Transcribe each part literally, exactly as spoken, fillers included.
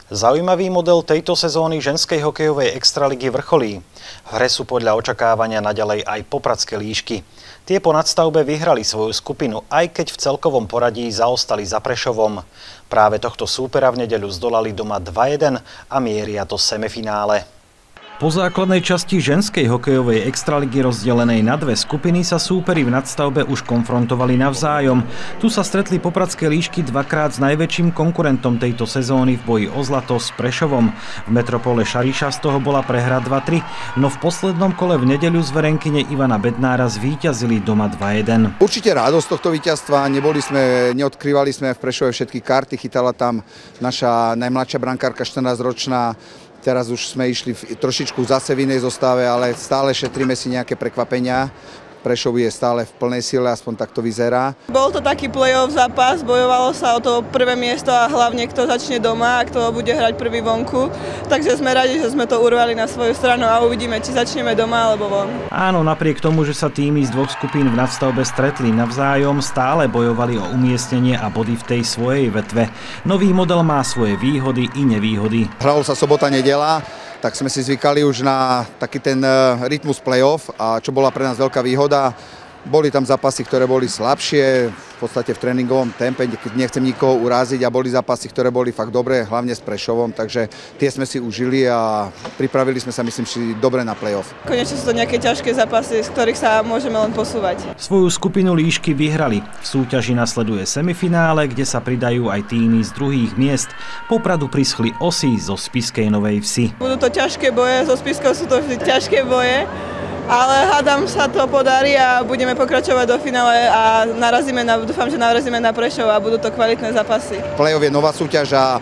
Zaujímavý model tejto sezóny ženskej hokejovej extraligy vrcholí. V hre sú podľa očakávania naďalej aj popradské líšky. Tie po nadstavbe vyhrali svoju skupinu, aj keď v celkovom poradí zaostali za Prešovom. Práve tohto súpera v nedeľu zdolali doma dva jeden a mieria do semifinále. Po základnej časti ženskej hokejovej extraligy rozdelenej na dve skupiny sa súperi v nadstavbe už konfrontovali navzájom. Tu sa stretli popradské líšky dvakrát s najväčším konkurentom tejto sezóny v boji o zlato s Prešovom. V Metropole Šariša z toho bola prehra dva tri, no v poslednom kole v nedeľu z verenkyne Ivana Bednára zvíťazili doma dva jeden. Určite radosť tohto víťazstva, neboli sme, neodkrývali sme v Prešove všetky karty, chytala tam naša najmladšia brankárka štrnásťročná. Teraz už sme išli v, trošičku zase v inej zostave, ale stále šetríme si nejaké prekvapenia. Prešov je stále v plnej sile, aspoň tak to vyzerá. Bol to taký play-off zápas, bojovalo sa o to prvé miesto a hlavne kto začne doma a kto bude hrať prvý vonku. Takže sme radi, že sme to urvali na svoju stranu a uvidíme, či začneme doma alebo von. Áno, napriek tomu, že sa týmy z dvoch skupín v nadstavbe stretli navzájom, stále bojovali o umiestnenie a body v tej svojej vetve. Nový model má svoje výhody i nevýhody. Hralo sa sobota, nedeľa, tak sme si zvykali už na taký ten rytmus play-off, a čo bola pre nás veľká výhoda. Boli tam zápasy, ktoré boli slabšie, v podstate v tréningovom tempe, nechcem nikoho uraziť, a boli zápasy, ktoré boli fakt dobré, hlavne s Prešovom, takže tie sme si užili a pripravili sme sa, myslím si, dobre na play-off. Konečne sú to nejaké ťažké zápasy, z ktorých sa môžeme len posúvať. Svoju skupinu líšky vyhrali. V súťaži nasleduje semifinále, kde sa pridajú aj týmy z druhých miest. Popradu prischli Osy zo Spišskej Novej Vsi. Budú to ťažké boje, zo Spišskou sú to vždy ťažké boje. Ale hádam sa to podarí a budeme pokračovať do finále a narazíme na, dúfam, že narazíme na Prešov a budú to kvalitné zápasy. Play-off je nová súťaž a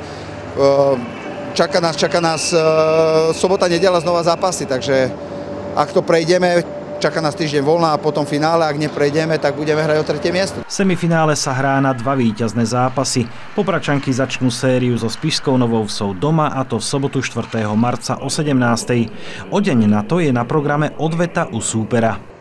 čaká nás, čaká nás sobota, nedeľa znova zápasy, takže ak to prejdeme, čaká nás týždeň voľna a potom finále, ak neprejdeme, tak budeme hrať o tretie miesto. V semifinále sa hrá na dva víťazné zápasy. Popračanky začnú sériu so Spišskou Novou Vsou doma, a to v sobotu štvrtého marca o sedemnástej. O deň na to je na programe odveta u súpera.